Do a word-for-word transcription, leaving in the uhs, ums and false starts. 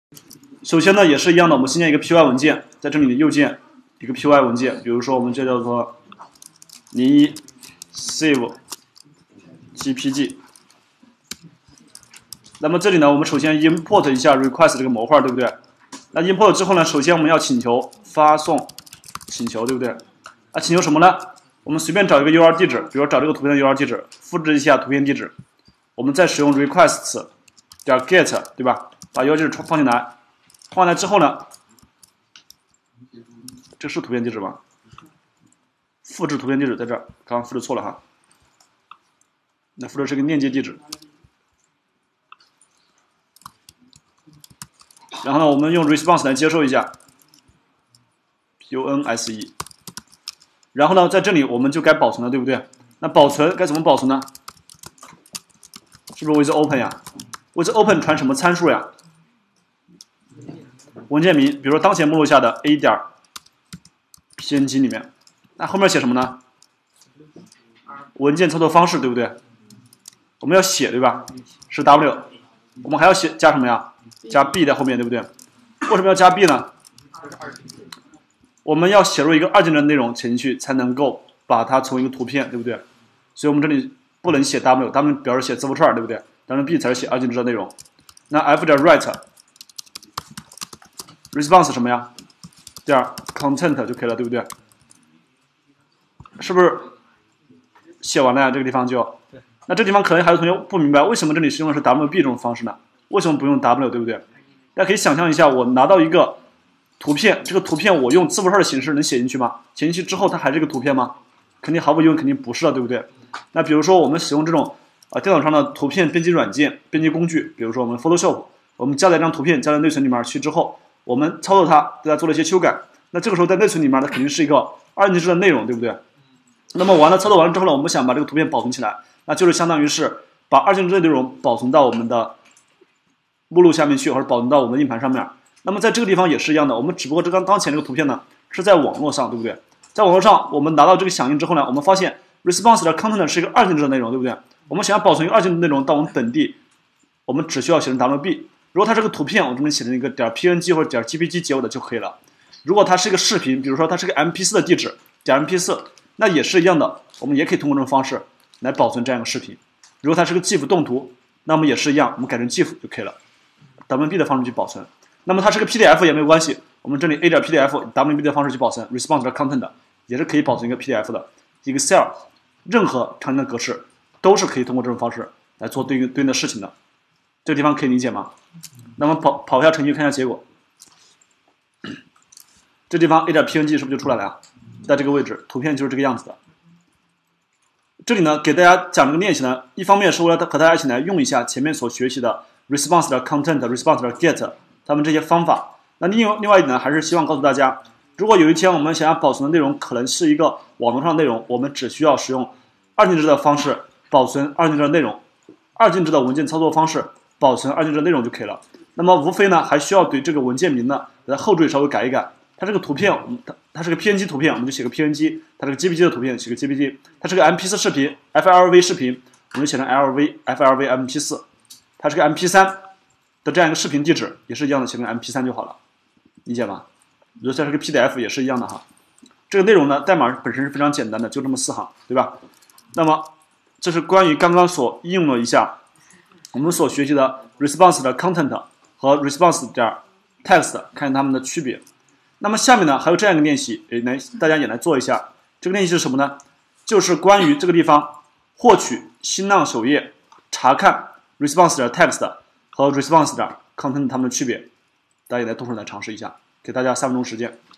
首先呢，也是一样的，我们新建一个 P Y 文件，在这里右键一个 P Y 文件，比如说我们这叫做零一 save G P G。那么这里呢，我们首先 import 一下 request 这个模块，对不对？那 import 之后呢，首先我们要请求发送请求，对不对？啊，请求什么呢？我们随便找一个 U R 地址，比如找这个图片的 U R 地址，复制一下图片地址，我们再使用 requests 点 get， 对吧？把 U R 地址放进来，放进来之后呢，这是图片地址吗？复制图片地址在这儿，刚刚复制错了哈。那复制是个链接地址。然后呢，我们用 response 来接收一下 ，P O N S E。然后呢，在这里我们就该保存了，对不对？那保存该怎么保存呢？是不是 with open 呀 ？with open 传什么参数呀？文件名，比如说当前目录下的 a 点 P N G 里面，那后面写什么呢？文件操作方式，对不对？我们要写，对吧？是 W， 我们还要写加什么呀？加 B 在后面，对不对？为什么要加 B 呢？我们要写入一个二进制的内容写进去，才能够把它成为一个图片，对不对？所以我们这里不能写 W，W 表示写字符串，对不对？当然 B 才是写二进制的内容。那 F 点 write response 什么呀？点 content 就可以了，对不对？是不是写完了呀？这个地方就，那这地方可能还有同学不明白，为什么这里是用的是 W B 这种方式呢？为什么不用 W， 对不对？大家可以想象一下，我拿到一个图片，这个图片我用字符串的形式能写进去吗？写进去之后它还是一个图片吗？肯定毫无疑问肯定不是的，对不对？那比如说我们使用这种啊、呃、电脑上的图片编辑软件、编辑工具，比如说我们 Photoshop， 我们加载一张图片加在内存里面去之后，我们操作它，对它做了一些修改。那这个时候在内存里面它肯定是一个二进制的内容，对不对？那么完了操作完了之后呢，我们想把这个图片保存起来，那就是相当于是把二进制的内容保存到我们的目录下面去，或者保存到我们的硬盘上面。那么在这个地方也是一样的，我们只不过这刚刚前这个图片呢是在网络上，对不对？在网络上我们拿到这个响应之后呢，我们发现 response 的 content 是一个二进制的内容，对不对？我们想要保存一个二进制的内容到我们本地，我们只需要写成 W B。如果它是个图片，我这边写成一个点 P N G 或者点 G P G 结尾的就可以了。如果它是一个视频，比如说它是个 M P 四 的地址，点 M P 四， 那也是一样的，我们也可以通过这种方式来保存这样一个视频。如果它是个 GIF 动图，那么也是一样，我们改成 GIF 就可以了。W B 的方式去保存。那么它是个 P D F 也没有关系，我们这里 A 点 P D F，W B 的方式去保存 response 的 content 也是可以保存一个 P D F 的。Excel 任何常见的格式都是可以通过这种方式来做对应对应的事情的。这个地方可以理解吗？那么跑跑一下程序看一下结果。这地方 A 点 P N G 是不是就出来了呀？在这个位置，图片就是这个样子的。这里呢，给大家讲这个练习呢，一方面是为了和大家一起来用一下前面所学习的 response 的 content、response 的 get 他们这些方法。那另另外一点呢，还是希望告诉大家，如果有一天我们想要保存的内容可能是一个网络上的内容，我们只需要使用二进制的方式保存二进制的内容，二进制的文件操作方式保存二进制的内容就可以了。那么无非呢，还需要对这个文件名呢在后缀稍微改一改。它这个图片，它它是个 P N G 图片，我们就写个 P N G； 它这个 G P G 的图片写个 G P G； 它是个 M P 四 视频 F L V 视频，我们就写成 L V F L V M P 四； 它是个 M P 三 的这样一个视频地址，也是一样的，写成 M P 三 就好了，理解吗？比如像是个 P D F 也是一样的哈。这个内容呢，代码本身是非常简单的，就这么四行，对吧？那么这是关于刚刚所应用了一下我们所学习的 response 的 content 和 response 点 text， 看它们的区别。那么下面呢，还有这样一个练习，也来大家也来做一下。这个练习是什么呢？就是关于这个地方获取新浪首页查看 response 点 text 和 response 点 content 它们的区别，大家也来动手来尝试一下，给大家三分钟时间。